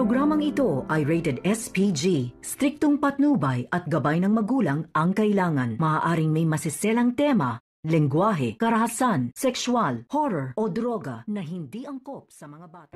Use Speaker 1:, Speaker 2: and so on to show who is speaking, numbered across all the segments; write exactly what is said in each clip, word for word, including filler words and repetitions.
Speaker 1: programang ito ay rated S P G. Striktong patnubay at gabay ng magulang ang kailangan. Maaaring may masiselang tema, lengguwahe, karahasan, sexual, horror o droga na hindi angkop sa mga bata.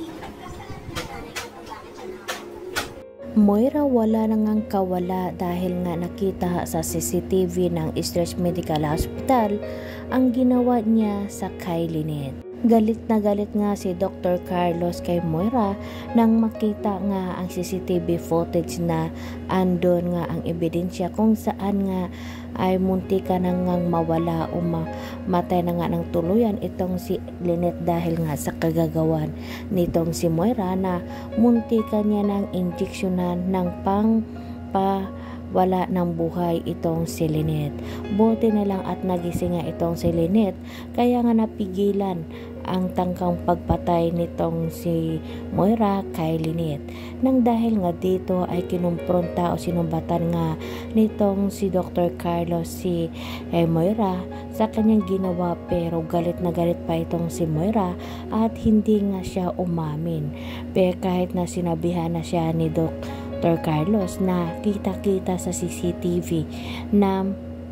Speaker 2: Moira wala na ngang kawala dahil nga nakita sa C C T V ng Stretch Medical Hospital ang ginawa niya sa kay Lynette. Galit na galit nga si Doctor Carlos kay Moira nang makita nga ang C C T V footage na andon nga ang ebidensya kung saan nga ay munti ka na ngang mawala o matay na nga ng tuluyan itong si Lynette dahil nga sa kagagawan nitong si Moira na munti ka niya ng injeksyonan ng pang pa wala ng buhay itong si Lynette. Buti na lang at nagising nga itong si Lynette kaya nga napigilan ang tangkang pagpatay nitong si Moira kay Lynette. Nang dahil nga dito ay kinumpronta o sinumbatan nga nitong si Doctor Carlos si eh, Moira sa kanyang ginawa, pero galit na galit pa itong si Moira at hindi nga siya umamin. Pero kahit na sinabihan na siya ni Doctor Carlos na kita-kita sa C C T V na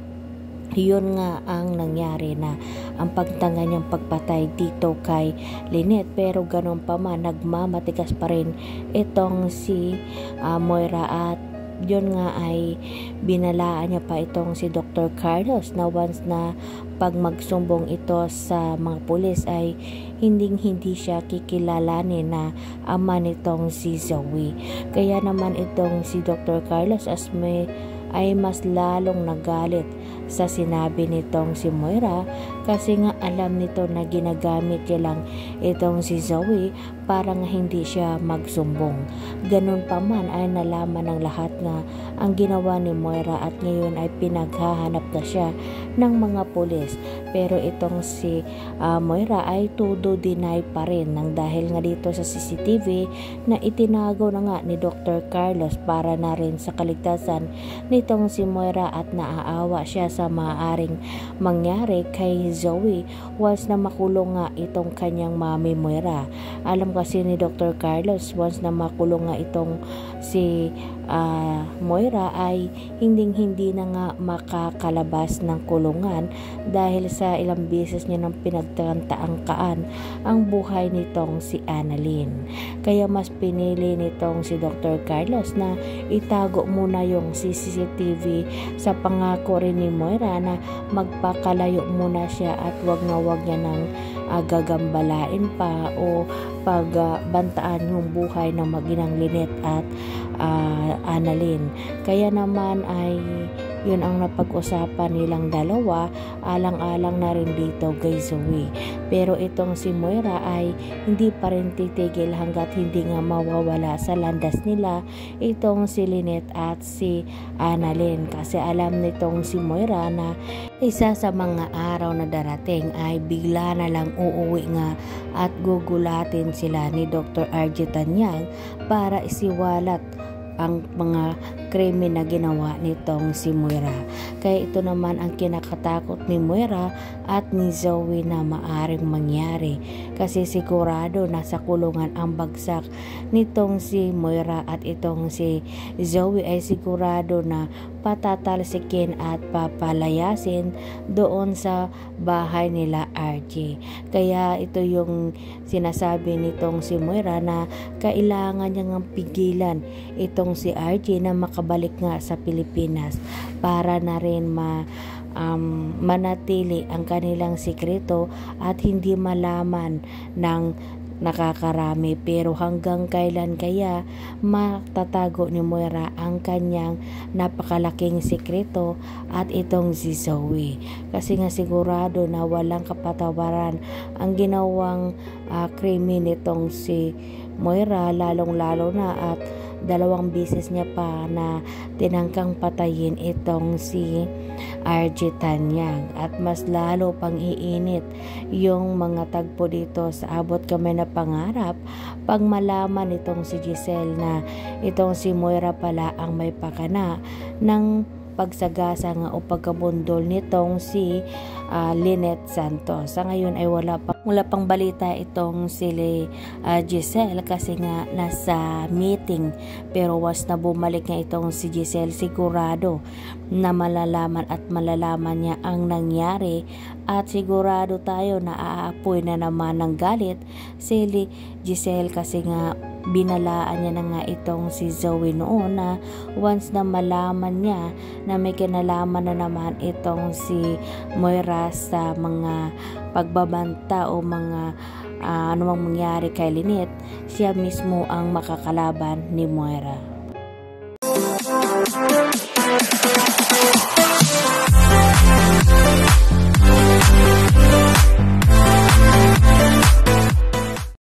Speaker 2: yun nga ang nangyari na ang pagtanga niyang pagpatay dito kay Lynette, pero ganun pa man nagmamatigas pa rin itong si uh, Moira at yun nga ay binalaan niya pa itong si Doctor Carlos na once na pag magsumbong ito sa mga pulis ay hinding hindi siya kikilalanin na ama nitong si Zoe. Kaya naman itong si Doctor Carlos as may ay mas lalong nagalit sa sinabi nitong si Moira kasi nga alam nito na ginagamit niya lang itong si Zoe para nga hindi siya magsumbong. Ganun pa man ay nalaman ng lahat nga ang ginawa ni Moira at ngayon ay pinaghahanap na siya ng mga pulis. Pero itong si uh, Moira ay todo deny pa rin nang dahil nga dito sa C C T V na itinago na nga ni Doctor Carlos para na rin sa kaligtasan nitong si Moira at naaawa siya sa maaaring mangyari kay Zoe once na makulong nga itong kanyang mami Moira. Alam kasi ni Doctor Carlos once na makulong nga itong si uh, Moira ay hinding hindi na nga makakalabas ng kulungan dahil sa ilang beses niya nang pinagtaangkaan ang buhay nitong si Annalyn. Kaya mas pinili nitong si Doctor Carlos na itago muna yung C C T V sa pangako rin ni Moira na magpakalayo muna siya at wag na wag niya nang uh, gagambalain pa o pagbantaan uh, yung buhay ng maginang Lynette at uh, Annalyn. Kaya naman ay yun ang napag-usapan nilang dalawa, alang-alang na rin dito kay Zoe. Pero itong si Moira ay hindi pa rin titigil hanggat hindi nga mawawala sa landas nila itong si Lynette at si Annalyn, kasi alam nitong si Moira na isa sa mga araw na darating ay bigla na lang uuwi nga at gugulatin sila ni Doctor R J Tanyag para isiwalat ang mga krimen na ginawa nitong si Moira. Kaya ito naman ang kinakatakot ni Moira at ni Zoe na maaring mangyari kasi sigurado na sa kulungan ang bagsak nitong si Moira at itong si Zoe ay sigurado na patatalsikin at papalayasin doon sa bahay nila R J. Kaya ito yung sinasabi nitong si Moira na kailangan niyang pigilan itong si R J na makabalik nga sa Pilipinas para na rin ma um, manatili ang kanilang sikreto at hindi malaman ng nakakarami. Pero hanggang kailan kaya matatago ni Moira ang kanyang napakalaking sikreto at itong si Zoe? Kasi nga sigurado na walang kapatawaran ang ginawang uh, krimen nitong si Moira, lalong lalo na at dalawang beses niya pa na tinangkang patayin itong si R J Tanyag at mas lalo pang iinit yung mga tagpo dito sa Abot Kami na Pangarap pag malaman itong si Giselle na itong si Moira pala ang may pakana ng pagsagasa nga o pagkabundol nitong si uh, Lynette Santos. Sa ngayon ay wala, pa, wala pang balita itong si uh, Giselle kasi nga nasa meeting, pero was na bumalik nga itong si Giselle, sigurado na malalaman at malalaman niya ang nangyari at sigurado tayo na aapoy na naman ng galit si Giselle kasi nga binalaan niya na nga itong si Zoe noon na once na malaman niya na may kinalaman na naman itong si Moira sa mga pagbabanta o mga uh, anumang mangyari kay Lynette, siya mismo ang makakalaban ni Moira.